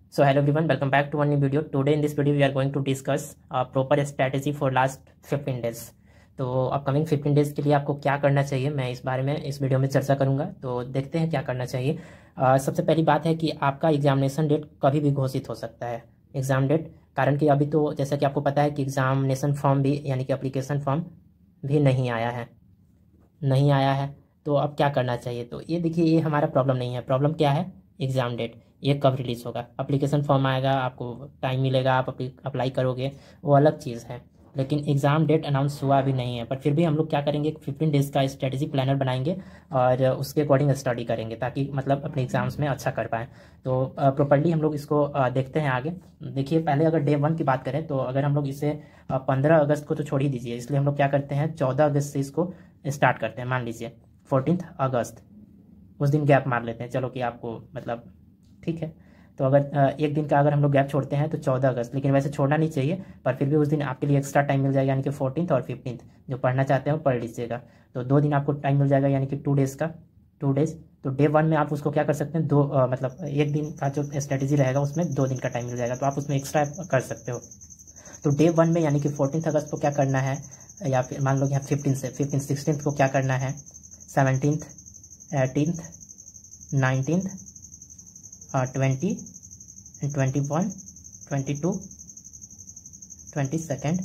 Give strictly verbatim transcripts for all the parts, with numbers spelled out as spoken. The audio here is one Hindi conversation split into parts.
So hello everyone, welcome back to one new video. Today in this video we are going to discuss a proper strategy for last fifteen days. तो अपकमिंग फिफ्टीन डेज के लिए आपको क्या करना चाहिए, मैं इस बारे में इस वीडियो में चर्चा करूंगा। तो देखते हैं क्या करना चाहिए। uh, सबसे पहली बात है कि आपका एग्जामिनेशन डेट कभी भी घोषित हो सकता है। एग्ज़ाम डेट, कारण कि अभी तो जैसा कि आपको पता है कि एग्जामिनेशन फॉर्म भी यानी कि एप्लीकेशन फॉर्म भी नहीं आया है नहीं आया है तो अब क्या करना चाहिए। तो ये देखिए, ये हमारा प्रॉब्लम नहीं है। प्रॉब्लम क्या है? एग्ज़ाम डेट, ये कब रिलीज़ होगा। एप्लीकेशन फॉर्म आएगा, आपको टाइम मिलेगा, आप अप्लाई करोगे, वो अलग चीज़ है। लेकिन एग्ज़ाम डेट अनाउंस हुआ अभी नहीं है। पर फिर भी हम लोग क्या करेंगे, फिफ्टीन डेज़ का स्ट्रेटेजी प्लानर बनाएंगे और उसके अकॉर्डिंग स्टडी करेंगे ताकि मतलब अपने एग्ज़ाम्स में अच्छा कर पाएँ। तो प्रॉपर्ली हम लोग इसको देखते हैं आगे। देखिए, पहले अगर डे वन की बात करें तो अगर हम लोग इसे पंद्रह अगस्त को तो छोड़ ही दीजिए, इसलिए हम लोग क्या करते हैं, चौदह अगस्त से इसको स्टार्ट करते हैं। मान लीजिए फोर्टीन अगस्त, उस दिन गैप मार लेते हैं, चलो कि आपको मतलब ठीक है। तो अगर एक दिन का अगर हम लोग गैप छोड़ते हैं तो चौदह अगस्त, लेकिन वैसे छोड़ना नहीं चाहिए, पर फिर भी उस दिन आपके लिए एक्स्ट्रा टाइम मिल जाएगा, यानी कि फोर्टीन और फिफ्टीन जो पढ़ना चाहते हैं वो पढ़ लीजिएगा। तो दो दिन आपको टाइम मिल जाएगा, यानी कि टू डेज़ का टू डेज़। तो डे वन में आप उसको क्या कर सकते हैं, दो आ, मतलब एक दिन का जो स्ट्रेटेजी रहेगा उसमें दो दिन का टाइम मिल जाएगा, तो आप उसमें एक्स्ट्रा कर सकते हो। तो डे वन में यानी कि फोर्टीन अगस्त को क्या करना है, या फिर मान लो यहाँ फिफ्टीन से फिफ्टीन सिक्सटीन को क्या करना है, seventeenth, eighteenth, nineteenth, twenty, twenty one, twenty two, twenty second,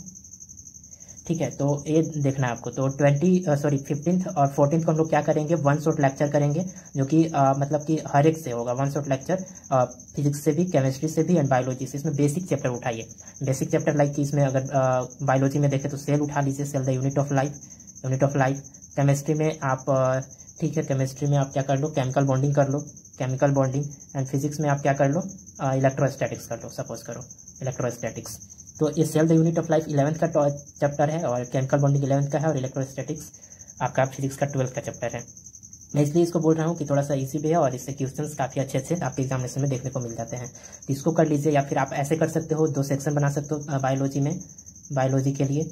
ठीक है। तो ये देखना है आपको। तो ट्वेंटी सॉरी फिफ्टींथ और फोर्टीन को हम लोग क्या करेंगे, वन शॉट लेक्चर करेंगे, जो कि uh, मतलब कि हर एक से होगा वन शॉट लेक्चर, फिजिक्स से भी, केमिस्ट्री से भी एंड बायोलॉजी से। इसमें बेसिक चैप्टर उठाइए, बेसिक चैप्टर लाइक कि इसमें अगर बायोलॉजी uh, में देखें तो सेल उठा लीजिए, cell the unit of life, unit of life. Chemistry में आप ठीक है, केमिस्ट्री में आप क्या कर लो, केमिकल बॉन्डिंग कर लो, केमिकल बॉन्डिंग। एंड फिजिक्स में आप क्या कर लो, इलेक्ट्रोस्टैटिक्स कर लो, सपोज करो इलेक्ट्रोस्टैटिक्स। तो ये cell the unit of life eleventh का चैप्टर है और केमिकल बॉन्डिंग इलेवंथ का है, और इलेक्ट्रोस्टैटिक्स आपका फिजिक्स का ट्वेल्थ का चैप्टर है। मैं इसलिए इसको बोल रहा हूँ कि थोड़ा सा इजी भी है और इससे क्वेश्चंस काफ़ी अच्छे अच्छे आपके एग्जामिनेशन में देखने को मिल जाते हैं। तो इसको कर लीजिए, या फिर आप ऐसे कर सकते हो, दो सेक्शन बना सकते हो बायोलॉजी में। बायोलॉजी के लिए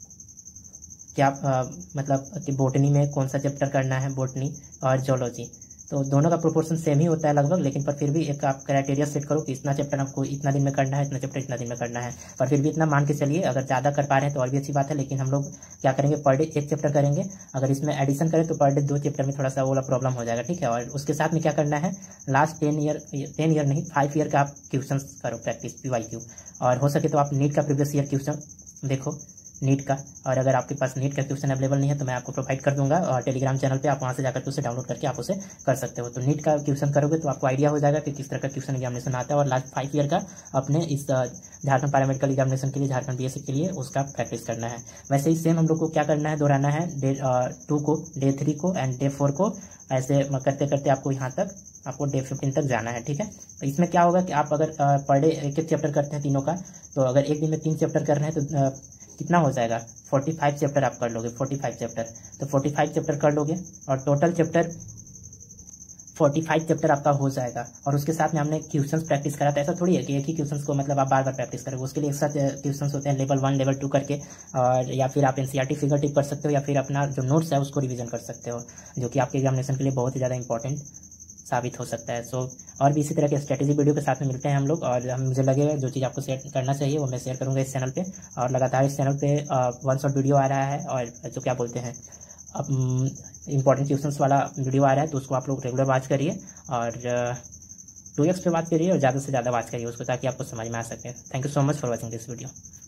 क्या आ, मतलब कि बोटनी में कौन सा चैप्टर करना है, बोटनी और जोलॉजी। तो दोनों का प्रोपोर्शन सेम ही होता है लगभग, लेकिन पर फिर भी एक आप क्राइटेरिया सेट करो कि इतना चैप्टर आपको इतना दिन में करना है, इतना चैप्टर इतना दिन में करना है। पर फिर भी इतना मान के चलिए, अगर ज़्यादा कर पा रहे हैं तो और भी अच्छी बात है। लेकिन हम लोग क्या करेंगे, पर डे एक चैप्टर करेंगे। अगर इसमें एडिशन करें तो पर डे दो चैप्टर में थोड़ा सा वो प्रॉब्लम हो जाएगा, ठीक है। और उसके साथ में क्या करना है, last ten year ten year नहीं फाइव ईयर का आप क्वेश्चन करो प्रैक्टिस, पी वाई क्यू। और हो सके तो आप नीट का प्रीवियस ईयर क्वेश्चन देखो, नीट का। और अगर आपके पास नीट का क्वेश्चन अवेलेबल नहीं है तो मैं आपको प्रोवाइड कर दूंगा, और टेलीग्राम चैनल पे आप वहाँ से जाकर के उसे डाउनलोड करके आप उसे कर सकते हो। तो नीट का क्वेश्चन करोगे तो आपको आइडिया हो जाएगा कि किस तरह का क्वेश्चन एग्जामिनेशन आता है, और लास्ट फाइव ईयर का अपने इस झारखंड पैरामेडिकल एग्जामिनेशन के लिए, झारखंड बी एस सी के लिए उसका प्रैक्टिस करना है। वैसे ही सेम हम लोग को क्या करना है, दोहराना है डे टू को, डे थ्री को एंड डे फोर को। ऐसे करते करते आपको यहाँ तक, आपको डे फिफ्टीन तक जाना है, ठीक है। तो इसमें क्या होगा कि आप अगर पर डे एक एक चैप्टर करते हैं तीनों का, तो अगर एक दिन में तीन चैप्टर कर रहे हैं तो कितना हो जाएगा, फोर्टी फाइव चैप्टर आप कर लोगे, फोर्टी फाइव चैप्टर। तो फोर्टी फाइव चैप्टर कर लोगे और total chapter forty five chapter आपका हो जाएगा। और उसके साथ में हमने क्वेश्चंस प्रैक्टिस करा था। ऐसा थोड़ी है कि एक ही क्वेश्चंस को मतलब आप बार बार प्रैक्टिस करोगे, उसके लिए एक्स्ट्रा क्वेश्चंस होते हैं लेवल वन लेवल टू करके। और या फिर आप एनसीईआरटी फिगर टिप कर सकते हो, या फिर अपना जो नोट्स है उसको रिवीजन कर सकते हो, जो कि आपके एग्जामिनेशन के लिए बहुत ही ज़्यादा इंपॉर्टेंट साबित हो सकता है। सो और भी इसी तरह के स्ट्रेटेजी वीडियो के साथ में मिलते हैं हम लोग, और हम मुझे लगेगा जो चीज़ आपको शेयर करना चाहिए वो मैं शेयर करूंगा इस चैनल पे। और लगातार इस चैनल पे वन शॉट वीडियो आ रहा है, और जो क्या बोलते हैं अब इंपॉर्टेंट क्वेश्चंस वाला वीडियो आ रहा है, तो उसको आप लोग रेगुलर वॉच करिए, और टू एक्स पे बात करिए और ज़्यादा से ज़्यादा वॉच करिए उसको, ताकि आपको समझ में आ सके। Thank you so much for watching this video.